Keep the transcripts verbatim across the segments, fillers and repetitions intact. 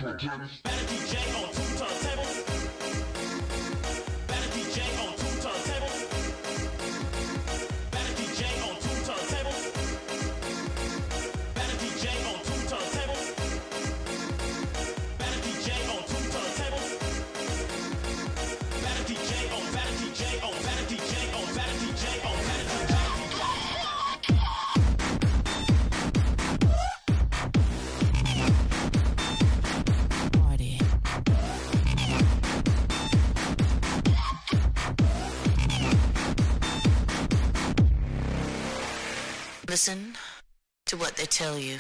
turntables. Better D J on two turntables. Better D J on two turntables. Better D J on two turntables. Better D J on two turntables. Better D J on two turntables. Better D J on, better D J on, better D J on, better D J on, better D J on. Listen to what they tell you.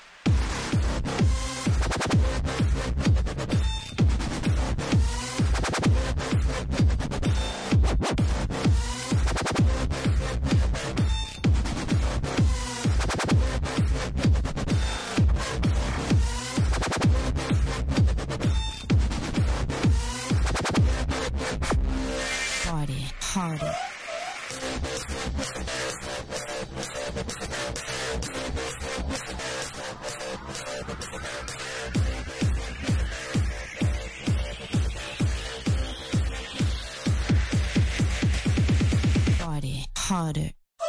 Party harder. Party harder.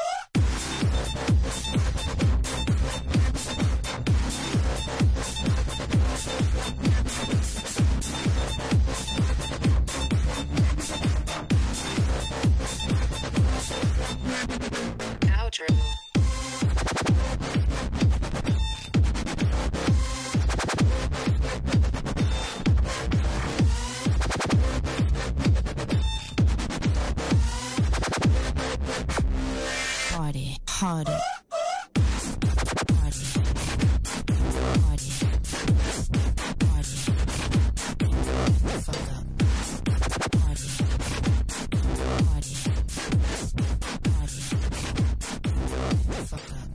Outro. Party harder.